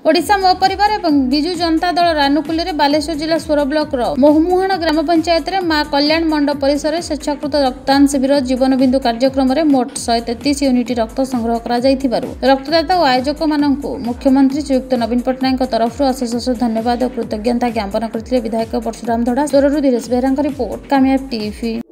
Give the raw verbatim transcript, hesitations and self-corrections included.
ओडिशा मो परिवार एवं विजु जनता दल रानुकुल बालेश्वर जिला सोर ब्लॉक मोहमुहाण ग्राम पंचायत रे मां कल्याण मंडप परिसर में स्वेच्छाकृत रक्तदान शिविर जीवन बिंदु कार्यक्रम में मोट शहे तेतीस यूनिट रक्त संग्रह कर रक्तदाता और आयोजक मानक मुख्यमंत्री श्रीयुक्त नवीन पट्टनायक तरफ अशेष अशेष धन्यवाद और कृतज्ञता ज्ञापन करते विधायक परशुराम धड़ा सोरु धीरेश बेहरा रिपोर्ट कामयाब टीवी।